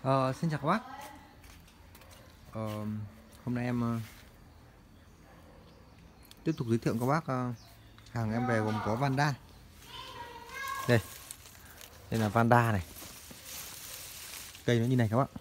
Xin chào các bác. Ờ, Hôm nay em tiếp tục giới thiệu các bác hàng em về gồm có Vanda. Đây, đây là Vanda này. Cây nó như này các bác.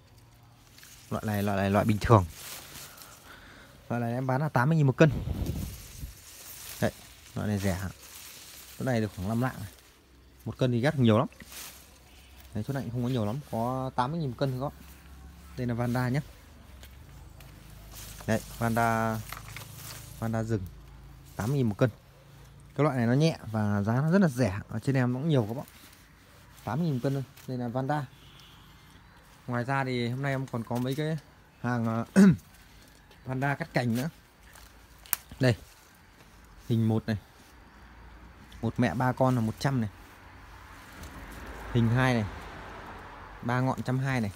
Loại bình thường. Loại này em bán là 80.000 một cân. Đây, loại này rẻ. Chỗ này được khoảng 5 lạng. Một cân thì ghép nhiều lắm. Đấy, chỗ này không có nhiều lắm, có 80.000 một cân thôi. Đây là Vanda nhé. Đấy, Vanda rừng 80.000 một cân. Cái loại này nó nhẹ và giá nó rất là rẻ. Ở trên em nó cũng nhiều các bạn. 80.000 một cân thôi. Đây là Vanda. Ngoài ra thì hôm nay em còn có mấy cái hàng Vanda cắt cành nữa. Đây, hình 1 này, một mẹ 3 con là 100 này. Hình 2 này, 3 ngọn 120 này.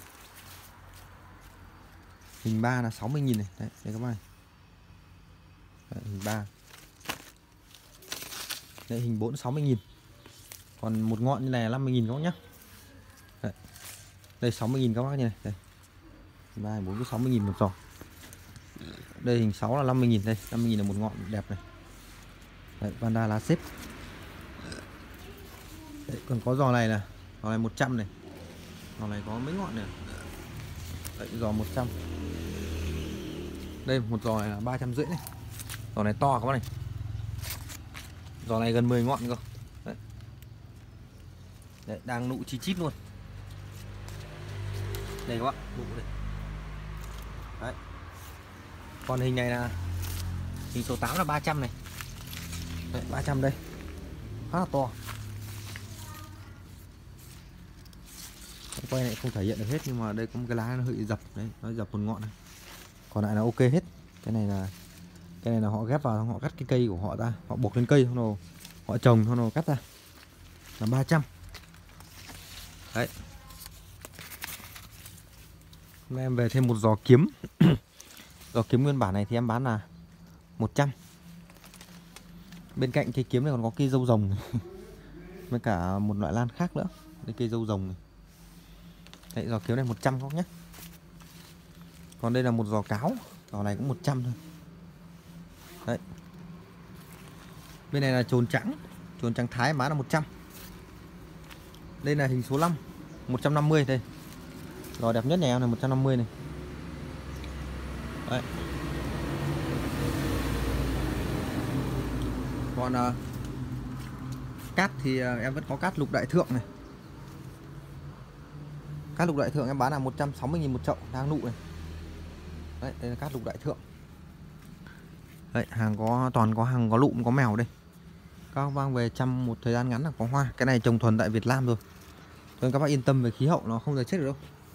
Hình 3 là 60.000 này. Đấy, đây các bạn này. Đấy, hình 3. Đây, hình 4 60.000. Còn một ngọn như này là 50.000 các bác nhá. Đấy. Đây 60.000 các bác như này. Đây. 3 4 60.000 một giò. Đây hình 6 là 50.000 đây, 50.000 là một ngọn đẹp này. Đấy, Vanda lá xếp. Đấy, còn có giò này là giò này 100 này. Giò này có mấy ngọn này. Đấy, giò 100. Đây một giò này là 350 này. Giò này to các bác này. Giò này gần 10 ngọn cơ. Đấy. Đấy, đang nụ chi chít luôn. Đây các bạn, nụ đây. Đấy. Còn hình này là hình số 8 là 300 này. Đấy, 300 đây. Khá là to. Quay này không thể hiện được hết nhưng mà đây có một cái lá nó hơi dập đấy, nó dập một ngọn này. Còn lại là ok hết. Cái này là họ ghép vào, họ cắt cái cây của họ ra, họ buộc lên cây xong rồi họ trồng xong rồi cắt ra. Là 300. Đấy. Hôm nay em về thêm một giò kiếm. Giò kiếm nguyên bản này thì em bán là 100. Bên cạnh cây kiếm này còn có cây dâu rồng này. Với cả một loại lan khác nữa. Đây cây dâu rồng này. Đấy, giò kiếm này 100 các nhé. Còn đây là một giò cáo. Giò này cũng 100 thôi. Đấy. Bên này là trồn trắng. Trồn trắng Thái bán là 100. Đây là hình số 5 150 đây. Giò đẹp nhất nhà em là 150 này. Đấy. Còn cát thì em vẫn có cát lục đại thượng này. Cát lục đại thượng em bán là 160.000 một chậu, đang nụ này. Đấy, đây là cát lục đại thượng. Đấy, hàng có toàn có hàng có lụm có mèo đây. Các bác về chăm một thời gian ngắn là có hoa. Cái này trồng thuần tại Việt Nam rồi. Nên các bác yên tâm về khí hậu, nó không thể chết được đâu.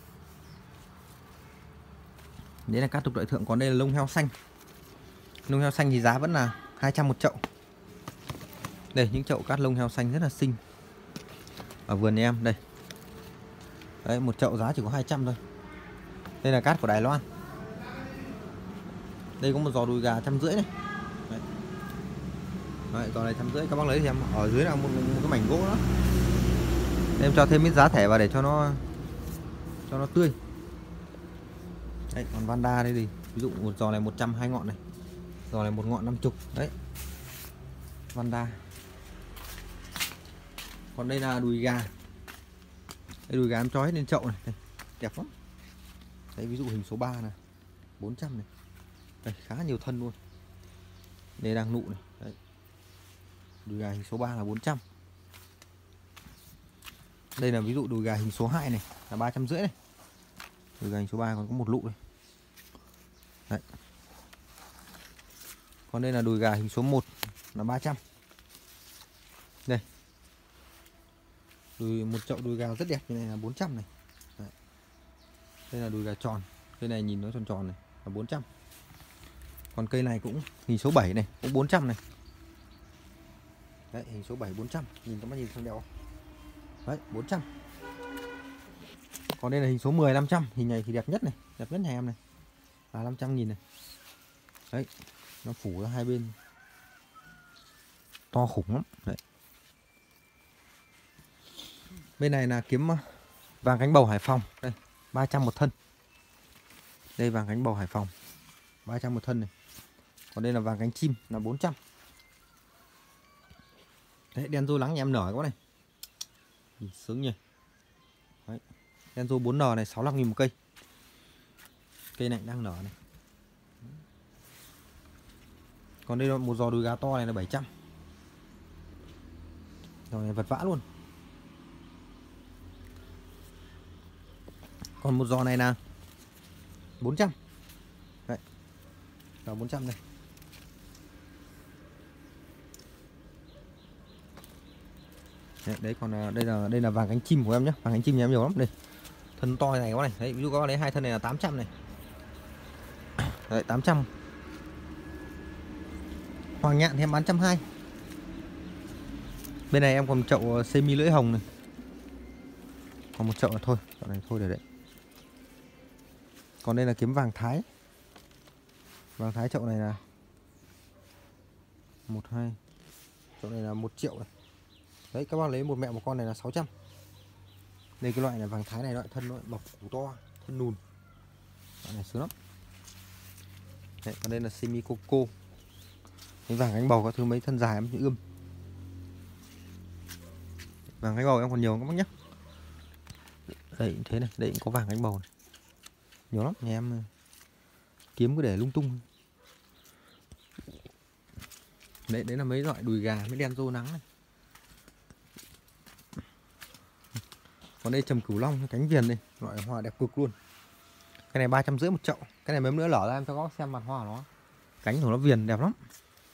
Đấy là cát lục đại thượng. Còn đây là lông heo xanh. Lông heo xanh thì giá vẫn là 200 một chậu. Đây, những chậu cát lông heo xanh rất là xinh. Ở vườn nhà em đây. Đấy, một chậu giá chỉ có 200 thôi. Đây là cát của Đài Loan. Đây có một giò đùi gà 150 này. Đấy. Đấy, giò này 150 các bác lấy thì em ở dưới là một cái mảnh gỗ đó. Em cho thêm ít giá thẻ vào để cho nó tươi. Đấy, còn Vanda đây thì ví dụ một giò này 100 2 ngọn này. Giò này một ngọn 50. Đấy. Vanda. Còn đây là đùi gà. Đây đùi gà em cho hết lên chậu này. Đây, đẹp lắm. Đấy, ví dụ hình số 3 này 400 này. Đây, khá nhiều thân luôn. Đây đang nụ này. Đấy. Đùi gà hình số 3 là 400. Đây là ví dụ đùi gà hình số 2 này là 350 này. Đùi gà hình số 3 còn có một lụ đây. Đấy. Còn đây là đùi gà hình số 1 là 300. Đây. Một chậu đùi gà rất đẹp như này là 400 này. Đấy. Đây là đùi gà tròn. Cây này nhìn nó tròn tròn này là 400. Còn cây này cũng hình số 7 này cũng 400 này. Đấy, hình số 7 400. Nhìn các bác nhìn xem đẹp không? Đấy, 400. Còn đây là hình số 10 500. Hình này thì đẹp nhất này, đẹp nhất nhà em này. Là 500.000 này. Đấy, nó phủ ra hai bên. To khủng lắm. Đấy. Bên này là kiếm vàng cánh bầu Hải Phòng. Đây. 300 một thân. Đây vàng cánh bầu Hải Phòng 300 một thân này. Còn đây là vàng cánh chim là 400. Đấy, đen rô lắng nhà em nở các này. Sướng nhỉ. Đấy. Đen rô 4N này 65.000 một cây. Cây này đang nở này. Còn đây là một giò đùi gà to này là 700. Rồi này vật vã luôn. Còn một giò này là 400. Đấy. Là 400 đây. Đấy, còn đây là vàng cánh chim của em nhé. Vàng cánh chim nhà em nhiều lắm đây. Thân to này có này. Đấy, ví dụ có lấy hai thân này là 800 này. Đấy, 800. Hoàng nhạn thì em bán 120. Bên này em còn chậu semi lưỡi hồng này. Còn một chậu là thôi, chậu này thôi để đấy. Còn đây là kiếm vàng Thái. Vàng Thái chậu này là 12. Chậu này là 1 triệu này. Đấy, các bác lấy một mẹ một con này là 600. Đây cái loại này vàng Thái này, loại thân nó bọc củ to, thân nùn. Loại này sướng lắm. Đấy, còn đây là semi coco. Cái vàng cánh bầu các thứ mấy thân dài em ươm. Vàng cánh bầu em còn nhiều các bác nhé. Đây thế này, đây cũng có vàng cánh bầu này. Nhiều lắm, nhà em kiếm cứ để lung tung. Đấy là mấy loại đùi gà mới đen rô nắng này. Còn đây trầm cửu long cánh viền này, loại hoa đẹp cực luôn. Cái này 350 một chậu. Cái này mấy nữa lở ra em cho các bác xem mặt hoa nó. Cánh của nó viền đẹp lắm.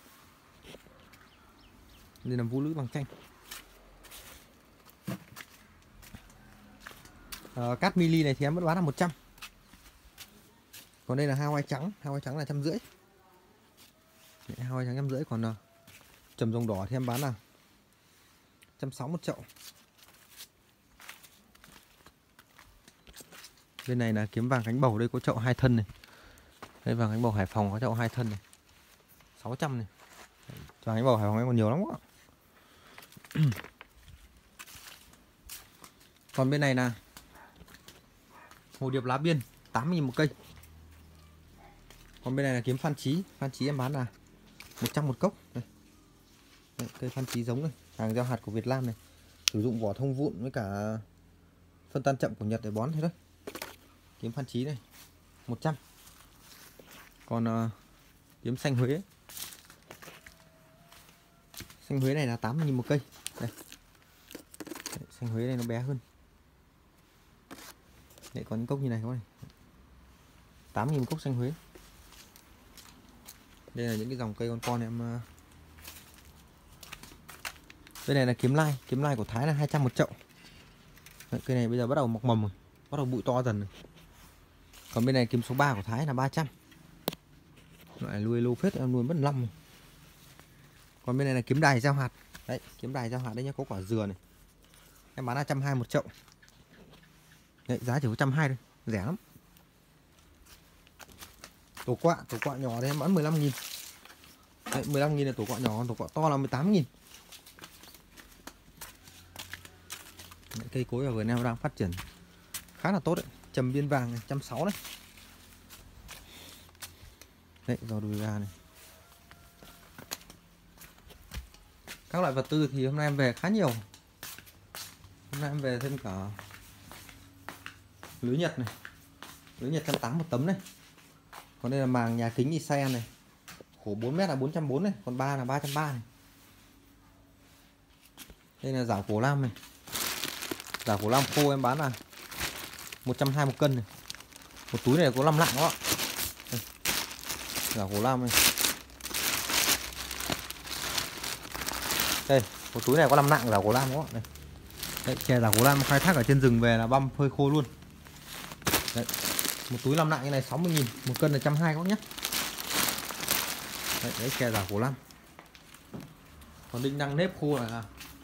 Đây là vũ lưỡi bằng chanh. Cát mili này thì em vẫn bán là 100. Còn đây là Hawaii trắng là 150. Hawaii trắng 150. Còn trầm rồng đỏ thì em bán là 160 một chậu. Bên này là kiếm vàng cánh bầu, đây có chậu 2 thân này. Đây vàng cánh bầu Hải Phòng có chậu 2 thân này. 600 này. Vàng cánh bầu Hải Phòng còn nhiều lắm quá. Còn bên này là hồ điệp lá biên 80.000 một cây. Còn bên này là kiếm phan chí em bán là 100 một cốc. Đây. Đây, cây phan chí giống này, hàng gieo hạt của Việt Nam này. Sử dụng vỏ thông vụn với cả phân tan chậm của Nhật để bón thế đấy. Kiếm phan chí này 100. Còn kiếm xanh Huế. Xanh Huế này là 80.000 một cây. Đây. Đấy, xanh Huế này nó bé hơn. Đấy, có những cốc như này các bạn. 8.000 cốc xanh Huế. Đây là những cái dòng cây con em. Đây này là kiếm lai của Thái là 200 một chậu. Đấy, cây này bây giờ bắt đầu mọc mầm rồi, bắt đầu bụi to dần rồi. Còn bên này kiếm số 3 của Thái là 300. Loại nuôi lô phết, em nuôi mất 5 rồi. Còn bên này là kiếm đài gieo hạt. Đấy, kiếm đài gieo hạt đây nhá, có quả dừa này. Em bán là 120 một chậu. Đấy, giá chỉ có 120 thôi, rẻ lắm. Tổ quạ nhỏ đây em bán 15.000. Đấy, 15.000 là tổ quạ nhỏ, tổ quạ to là 18.000. Cây cối ở vườn em đang phát triển khá là tốt đấy. Trầm biên vàng này 160 đấy. Đấy, giò đùi gà này. Các loại vật tư thì hôm nay em về khá nhiều. Hôm nay em về thêm cả lưới Nhật này. Lưới Nhật 180 một tấm này. Còn đây là màng nhà kính ISAEN này. Khổ 4m là 440 này, còn 3 là 330 này. Đây là rảo cổ lam này. Rảo cổ lam khô em bán là 120 một cân này. Một túi này có 5 lạng đó. Rảo cổ lam này. Đây, một túi này có 5 lạng rảo cổ lam đó. Đây. Đấy, chè rảo cổ lam khai thác ở trên rừng về là băm phơi khô luôn. Đấy. Một túi 5 lạng như này 60.000, một cân là 120 các nhé. Đấy, chè rảo cổ lam. Còn đinh đăng nếp khô là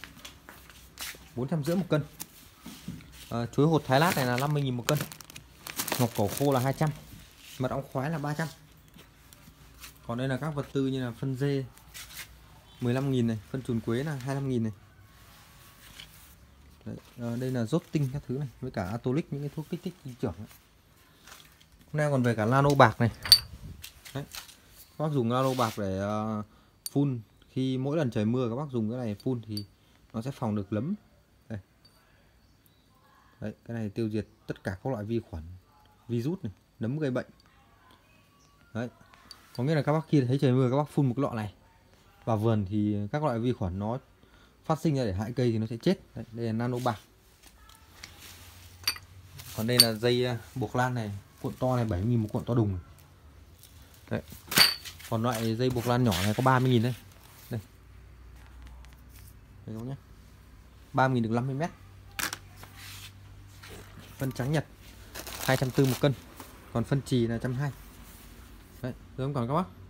450 một cân. Chuối hột Thái Lát này là 50.000 một cân. Ngọc cổ khô là 200. Mật ong khoái là 300. Còn đây là các vật tư như là phân dê 15.000 này, phân chuồn quế là 25.000 này. Đấy, đây là rốt tinh các thứ này với cả Atolic, những cái thuốc kích thích sinh trưởng. Hôm nay còn về cả nano bạc này. Đấy. Các bác dùng nano bạc để phun khi mỗi lần trời mưa các bác dùng cái này phun thì nó sẽ phòng được nấm. Đây. Đấy, cái này tiêu diệt tất cả các loại vi khuẩn, virus này, nấm gây bệnh. Đấy. Có nghĩa là các bác khi thấy trời mưa các bác phun một cái lọ này vào vườn thì các loại vi khuẩn nó phát sinh ra để hại cây thì nó sẽ chết. Đấy, đây là nano bạc. Còn đây là dây buộc lan này, cuộn to này 70.000 một cuộn to đùng. Đấy. Còn loại dây buộc lan nhỏ này có 30.000 đây. Đây. Đây nhé. 30.000 được 50 mét. Phân trắng Nhật 240 một cân. Còn phân chì là 120. Đấy, rồi còn các bác.